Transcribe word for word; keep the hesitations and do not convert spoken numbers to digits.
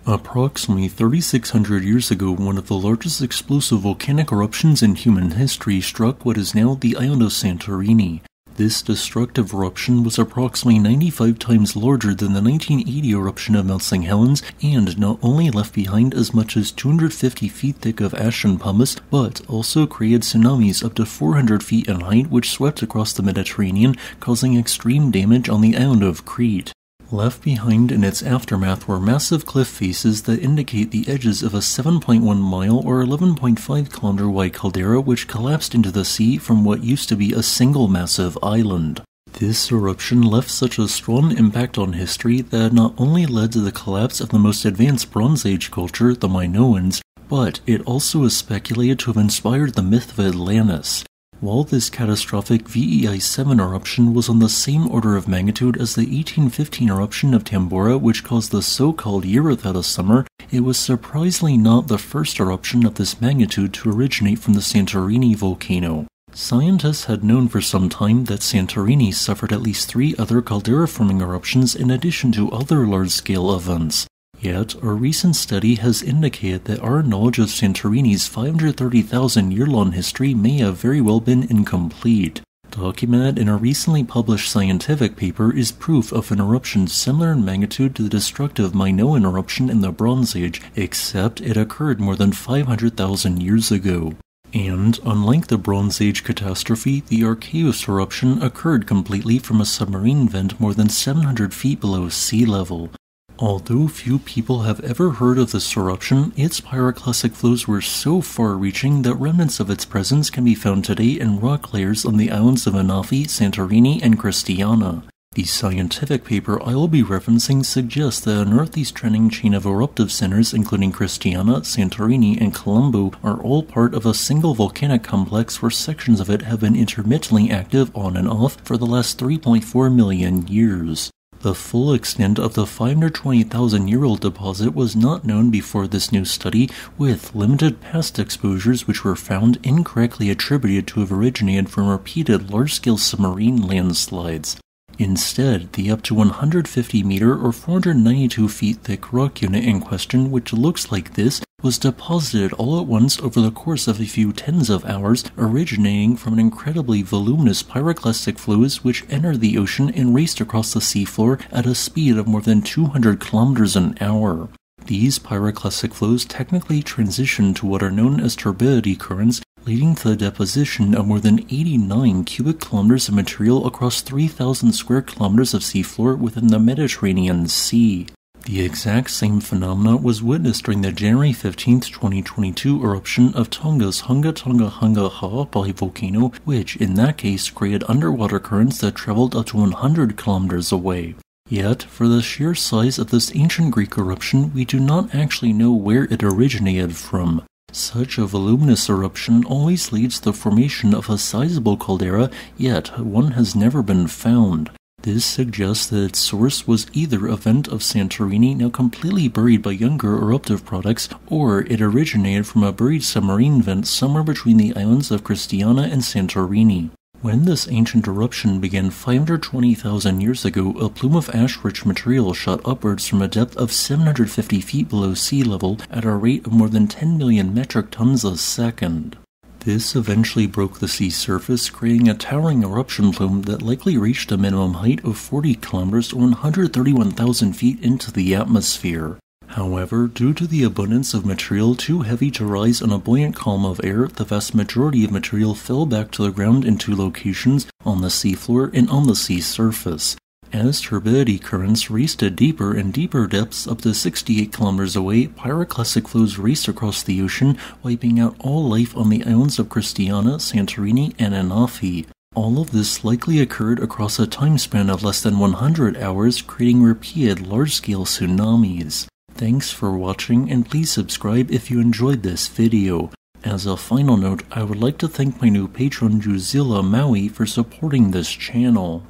Approximately thirty-six hundred years ago, one of the largest explosive volcanic eruptions in human history struck what is now the island of Santorini. This destructive eruption was approximately ninety-five times larger than the nineteen eighty eruption of Mount Saint Helens, and not only left behind as much as two hundred fifty feet thick of ash and pumice, but also created tsunamis up to four hundred feet in height which swept across the Mediterranean, causing extreme damage on the island of Crete. Left behind in its aftermath were massive cliff faces that indicate the edges of a seven point one mile or eleven point five kilometer wide caldera which collapsed into the sea from what used to be a single massive island. This eruption left such a strong impact on history that it not only led to the collapse of the most advanced Bronze Age culture, the Minoans, but it also is speculated to have inspired the myth of Atlantis. While this catastrophic V E I seven eruption was on the same order of magnitude as the eighteen fifteen eruption of Tambora which caused the so-called year without a summer, it was surprisingly not the first eruption of this magnitude to originate from the Santorini volcano. Scientists had known for some time that Santorini suffered at least three other caldera-forming eruptions in addition to other large-scale events. Yet, a recent study has indicated that our knowledge of Santorini's five hundred thirty thousand year-long history may have very well been incomplete. Documented in a recently published scientific paper is proof of an eruption similar in magnitude to the destructive Minoan eruption in the Bronze Age, except it occurred more than five hundred thousand years ago. And, unlike the Bronze Age catastrophe, the Archaeos eruption occurred completely from a submarine vent more than seven hundred feet below sea level. Although few people have ever heard of this eruption, its pyroclastic flows were so far-reaching that remnants of its presence can be found today in rock layers on the islands of Anafi, Santorini, and Christiana. The scientific paper I will be referencing suggests that a northeast trending chain of eruptive centers including Christiana, Santorini, and Colombo are all part of a single volcanic complex where sections of it have been intermittently active on and off for the last three point four million years. The full extent of the five hundred twenty thousand year old deposit was not known before this new study, with limited past exposures which were found incorrectly attributed to have originated from repeated large-scale submarine landslides. Instead, the up to one hundred fifty meter or four hundred ninety-two feet thick rock unit in question, which looks like this, was deposited all at once over the course of a few tens of hours, originating from an incredibly voluminous pyroclastic flows which entered the ocean and raced across the seafloor at a speed of more than two hundred kilometers an hour. These pyroclastic flows technically transition to what are known as turbidity currents, leading to the deposition of more than eighty-nine cubic kilometers of material across three thousand square kilometers of seafloor within the Mediterranean Sea. The exact same phenomena was witnessed during the January fifteenth, twenty twenty-two eruption of Tonga's Hunga Tonga Hunga Ha'apai volcano, which in that case created underwater currents that traveled up to one hundred kilometers away. Yet, for the sheer size of this ancient Greek eruption, we do not actually know where it originated from. Such a voluminous eruption always leads to the formation of a sizable caldera, yet one has never been found. This suggests that its source was either a vent of Santorini now completely buried by younger eruptive products, or it originated from a buried submarine vent somewhere between the islands of Christiana and Santorini. When this ancient eruption began five hundred twenty thousand years ago, a plume of ash-rich material shot upwards from a depth of seven hundred fifty feet below sea level at a rate of more than ten million metric tons a second. This eventually broke the sea surface, creating a towering eruption plume that likely reached a minimum height of forty kilometers or one hundred thirty-one thousand feet into the atmosphere. However, due to the abundance of material too heavy to rise on a buoyant column of air, the vast majority of material fell back to the ground in two locations, on the seafloor and on the sea surface. As turbidity currents raced to deeper and deeper depths up to sixty-eight kilometers away, pyroclastic flows raced across the ocean, wiping out all life on the islands of Christiana, Santorini, and Anafi. All of this likely occurred across a time span of less than one hundred hours, creating repeated large-scale tsunamis. Thanks for watching, and please subscribe if you enjoyed this video. As a final note, I would like to thank my new patron Juzilla Maui for supporting this channel.